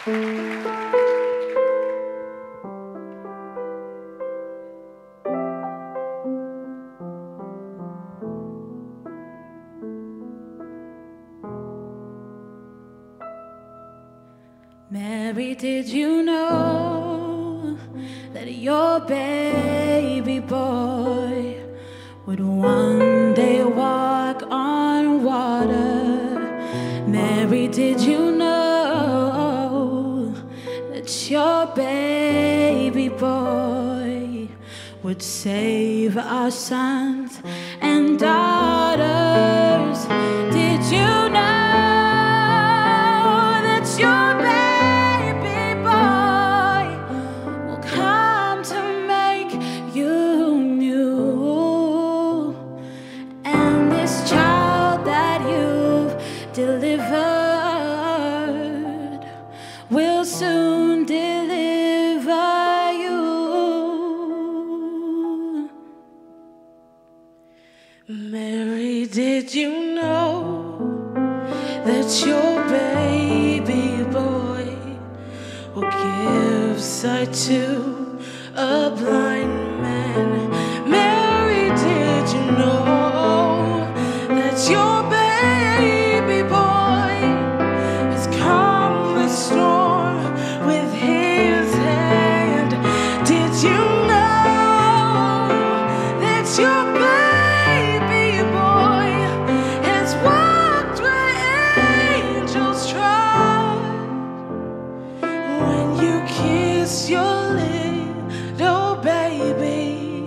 Mary, did you know that your baby boy would one day walk on water? Mary, did you know that your baby boy would save our sons and daughters? Did you know that your baby boy will come to make you new? And this child that you've delivered will soon deliver you. Mary, did you know that your baby boy will give sight to a blind man? Mary, did you know that your baby boy has calmed the storm with his hand? Did you know that your baby boy has walked where angels trod? When you kiss your little baby,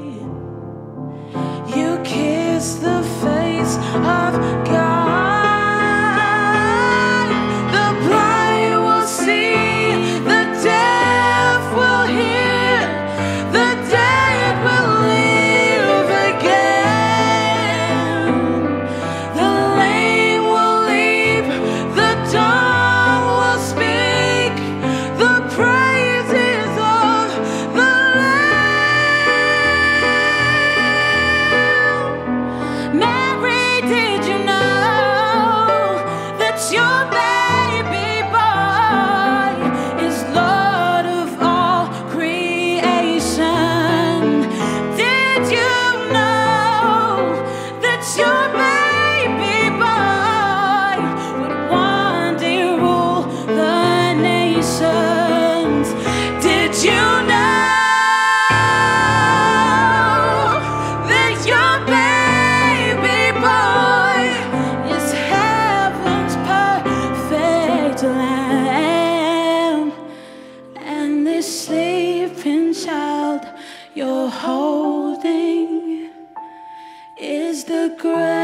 you kiss the face of God. The blind will see, the deaf will hear, the dead will live again. The lame will leap, the dumb will speak the praises of the Lamb. Mary, did you know that your baby boy is Lord of all creation? Did you know that your baby boy would one day rule the nations? Did you know that your baby boy is heaven's perfect lamb? And this sleeping child you're holding is the great